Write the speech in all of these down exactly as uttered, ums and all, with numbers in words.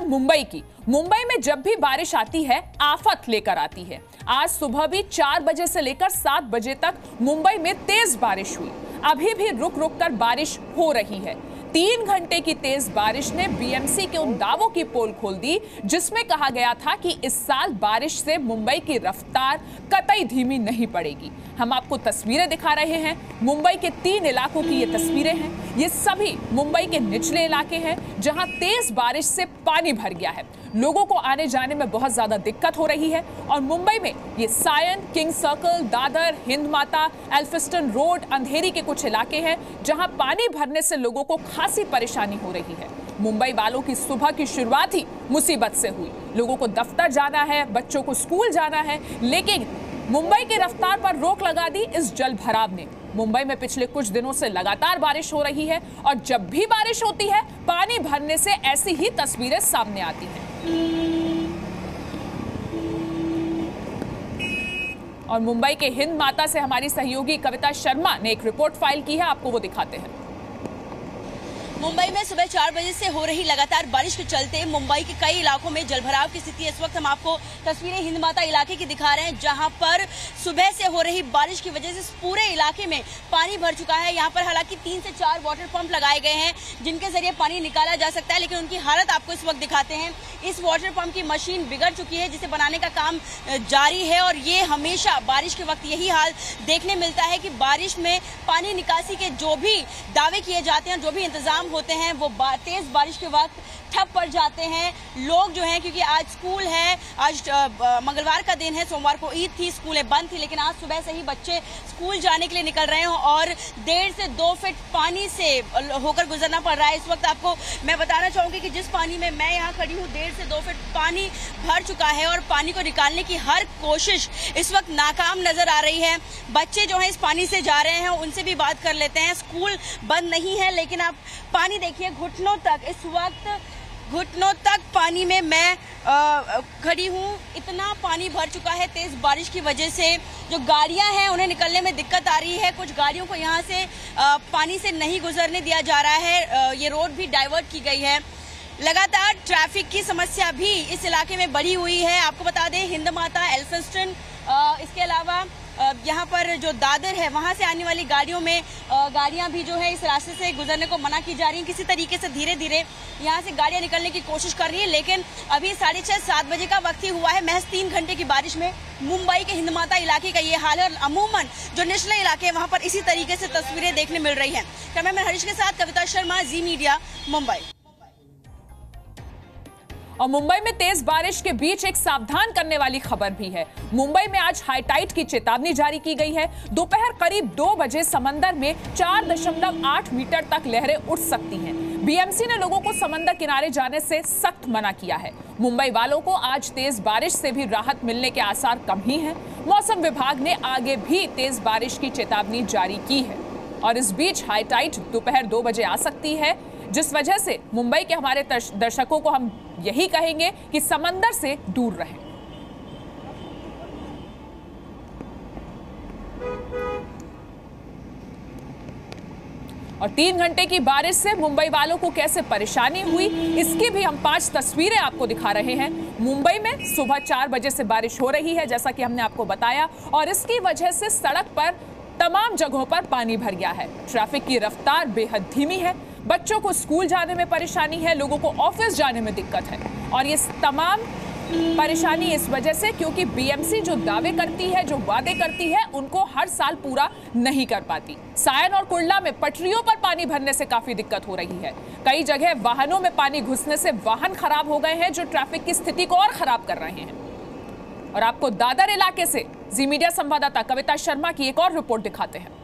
मुंबई की। मुंबई में जब भी बारिश आती है आफत लेकर आती है। आज सुबह भी चार बजे से लेकर सात बजे तक मुंबई में तेज बारिश हुई। अभी भी रुक रुक कर बारिश हो रही है। तीन घंटे की तेज बारिश ने बीएमसी के उन दावों की पोल खोल दी जिसमें कहा गया था कि इस साल बारिश से मुंबई की रफ्तार कतई धीमी नहीं पड़ेगी। हम आपको तस्वीरें दिखा रहे हैं। मुंबई के तीन इलाकों की ये तस्वीरें हैं। ये सभी मुंबई के निचले इलाके हैं जहां तेज बारिश से पानी भर गया है। लोगों को आने जाने में बहुत ज्यादा दिक्कत हो रही है। और मुंबई में ये Sion, King Circle, Dadar, Hind Mata, Elphinstone road, अंधेरी के कुछ इलाके हैं जहां पानी भरने से लोगों को खासी परेशानी हो रही है। मुंबई वालों की सुबह की शुरुआत ही मुसीबत से हुई। लोगों को दफ्तर जाना है, बच्चों को स्कूल जाना है, लेकिन मुंबई की रफ्तार पर रोक लगा दी इस जल भराव ने। मुंबई में पिछले कुछ दिनों से लगातार बारिश हो रही है और जब भी बारिश होती है पानी भरने से ऐसी ही तस्वीरें सामने आती हैं। और मुंबई के हिंद माता से हमारी सहयोगी कविता शर्मा ने एक रिपोर्ट फाइल की है, आपको वो दिखाते हैं। मुंबई में सुबह चार बजे से हो रही लगातार बारिश के चलते मुंबई के कई इलाकों में जलभराव की स्थिति। इस वक्त हम आपको तस्वीरें हिंद माता इलाके की दिखा रहे हैं जहां पर सुबह से हो रही बारिश की वजह से पूरे इलाके में पानी भर चुका है। यहां पर हालांकि तीन से चार वाटर पंप लगाए गए हैं जिनके जरिए पानी निकाला जा सकता है, लेकिन उनकी हालत आपको इस वक्त दिखाते हैं। इस वाटर पंप की मशीन बिगड़ चुकी है जिसे बनाने का काम जारी है और ये हमेशा बारिश के वक्त यही हाल देखने मिलता है कि बारिश में पानी निकासी के जो भी दावे किए जाते हैं, जो भी इंतजाम होते हैं, वो बा, तेज बारिश के वक्त ठप पड़ जाते हैं। लोग जो हैं, क्योंकि आज स्कूल है, आज मंगलवार का दिन है, सोमवार को ईद थी, स्कूलें बंद थी, लेकिन आज सुबह से ही बच्चे स्कूल जाने के लिए निकल रहे हैं और डेढ़ से दो फीट पानी से होकर गुजरना पड़ रहा है। इस वक्त आपको मैं बताना चाहूंगी कि जिस पानी में मैं यहाँ खड़ी हूँ डेढ़ से दो फीट पानी भर चुका है और पानी को निकालने की हर कोशिश इस वक्त नाकाम नजर आ रही है। बच्चे जो है इस पानी से जा रहे हैं, उनसे भी बात कर लेते हैं। स्कूल बंद नहीं है, लेकिन आप पानी देखिए घुटनों तक, इस वक्त घुटनों तक पानी में मैं आ, खड़ी हूँ। इतना पानी भर चुका है तेज बारिश की वजह से। जो गाड़ियां हैं उन्हें निकलने में दिक्कत आ रही है। कुछ गाड़ियों को यहाँ से आ, पानी से नहीं गुजरने दिया जा रहा है। आ, ये रोड भी डाइवर्ट की गई है। लगातार ट्रैफिक की समस्या भी इस इलाके में बढ़ी हुई है। आपको बता दें हिंद माता, एल्फिस्टन, इसके अलावा यहाँ पर जो दादर है वहां से आने वाली गाड़ियों में गाड़ियां भी जो है इस रास्ते से गुजरने को मना की जा रही हैं। किसी तरीके से धीरे धीरे यहाँ से गाड़ियां निकलने की कोशिश कर रही है, लेकिन अभी साढ़े छह सात बजे का वक्त ही हुआ है। महज तीन घंटे की बारिश में मुंबई के हिंद माता इलाके का ये हाल है और अमूमन जो निचले इलाके हैं वहां पर इसी तरीके से तस्वीरें देखने मिल रही है। कैमरामैन हरीश के साथ कविता शर्मा, जी मीडिया, मुंबई। और मुंबई में तेज बारिश के बीच एक सावधान करने वाली खबर भी है। मुंबई में आज हाई टाइड की चेतावनी जारी की गई है। दोपहर करीब दो बजे समंदर में चार दशमलव आठ मीटर तक लहरें उठ सकती हैं। बीएमसी ने लोगों को समंदर किनारे जाने से सख्त मना किया है। मुंबई वालों को आज तेज बारिश से भी राहत मिलने के आसार कम ही हैं। मौसम विभाग ने आगे भी तेज बारिश की चेतावनी जारी की है और इस बीच हाई टाइड दोपहर दो बजे आ सकती है, जिस वजह से मुंबई के हमारे दर्शकों को हम यही कहेंगे कि समंदर से दूर रहें। और तीन घंटे की बारिश से मुंबई वालों को कैसे परेशानी हुई, इसकी भी हम पांच तस्वीरें आपको दिखा रहे हैं। मुंबई में सुबह चार बजे से बारिश हो रही है, जैसा कि हमने आपको बताया, और इसकी वजह से सड़क पर तमाम जगहों पर पानी भर गया है। ट्रैफिक की रफ्तार बेहद धीमी है। बच्चों को स्कूल जाने में परेशानी है, लोगों को ऑफिस जाने में दिक्कत है। और ये तमाम परेशानी इस वजह से क्योंकि बीएमसी जो दावे करती है, जो वादे करती है, उनको हर साल पूरा नहीं कर पाती। सायन और कुर्ला में पटरियों पर पानी भरने से काफी दिक्कत हो रही है। कई जगह वाहनों में पानी घुसने से वाहन खराब हो गए हैं, जो ट्रैफिक की स्थिति को और खराब कर रहे हैं। और आपको दादर इलाके से जी मीडिया संवाददाता कविता शर्मा की एक और रिपोर्ट दिखाते हैं।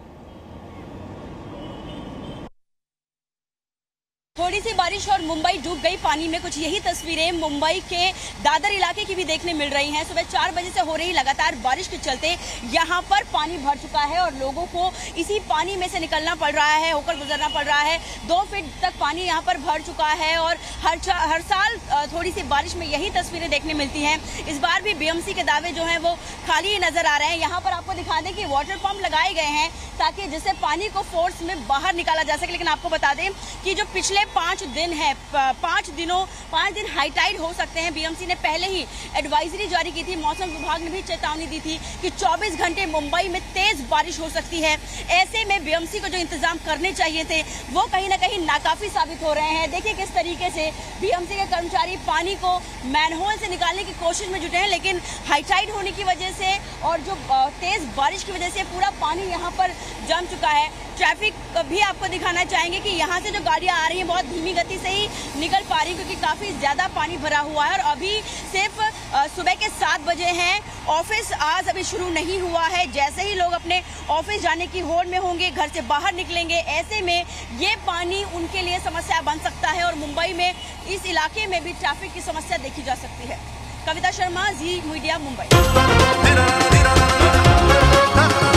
थोड़ी सी बारिश और मुंबई डूब गई पानी में। कुछ यही तस्वीरें मुंबई के दादर इलाके की भी देखने मिल रही हैं। सुबह चार बजे से हो रही लगातार बारिश के चलते यहाँ पर पानी भर चुका है और लोगों को इसी पानी में से निकलना पड़ रहा है, होकर गुजरना पड़ रहा है। दो फीट तक पानी यहाँ पर भर चुका है और हर हर साल थोड़ी सी बारिश में यही तस्वीरें देखने मिलती हैं। इस बार भी बीएमसी के दावे जो हैं वो खाली नजर आ रहे हैं। यहाँ पर आपको दिखा दें कि वाटर पंप लगाए गए हैं ताकि जिससे पानी को फोर्स में बाहर निकाला जा सके। लेकिन आपको बता दें कि जो पिछले अगले पांच दिन है, पांच दिनों पांच दिन हाई टाइड हो सकते हैं। बीएमसी ने पहले ही एडवाइजरी जारी की थी, मौसम विभाग ने भी चेतावनी दी थी कि चौबीस घंटे मुंबई में तेज बारिश हो सकती है। ऐसे में बीएमसी को जो इंतजाम करने चाहिए थे वो कहीं ना कहीं नाकाफी साबित हो रहे हैं। देखिए किस तरीके से बीएमसी के कर्मचारी पानी को मैनहोल से निकालने की कोशिश में जुटे हैं, लेकिन हाई टाइड होने की वजह से और जो तेज बारिश की वजह से पूरा पानी यहाँ पर जम चुका है। ट्रैफिक भी आपको दिखाना चाहेंगे कि यहाँ से जो गाड़ियाँ आ रही हैं बहुत धीमी गति से ही निकल पा रही, क्योंकि काफी ज्यादा पानी भरा हुआ है। और अभी सिर्फ सुबह के सात बजे हैं, ऑफिस आज अभी शुरू नहीं हुआ है। जैसे ही लोग अपने ऑफिस जाने की होड़ में होंगे, घर से बाहर निकलेंगे, ऐसे में ये पानी उनके लिए समस्या बन सकता है और मुंबई में इस इलाके में भी ट्रैफिक की समस्या देखी जा सकती है। कविता शर्मा, जी मीडिया, मुंबई।